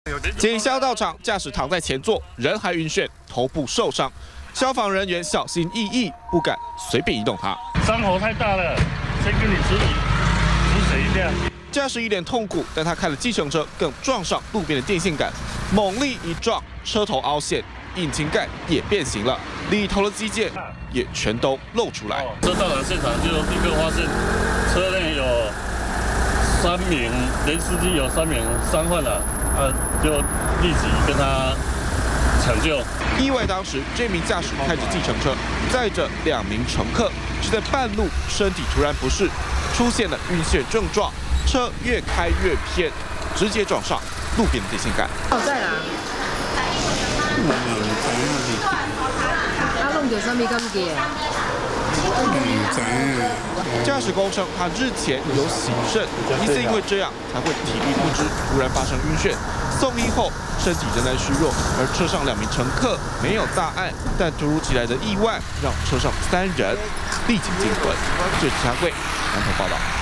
警消到场，驾驶躺在前座，人还晕眩，头部受伤。消防人员小心翼翼，不敢随便移动他。 伤口太大了，先跟你止水一下。 驾驶一脸痛苦，但他开了计程车，更撞上路边的电线杆，猛力一撞，车头凹陷，引擎盖也变形了，里头的机件也全都露出来。 车到了现场就立刻发现车内有3名，连司机有3名伤患了，就立即跟他抢救。 意外当时，这名驾驶开着计程车，载着2名乘客，是在半路身体突然不适，出现了晕眩症状，车越开越偏，直接撞上路边的电线杆。 在啦。弄到什么感觉？ 驾驶公称，他日前有洗肾，疑似因为这样才会体力不支，突然发生晕眩。送医后，身体仍然虚弱，而车上2名乘客没有大碍，但突如其来的意外让车上3人立即惊魂。这是嘉贵南投报道。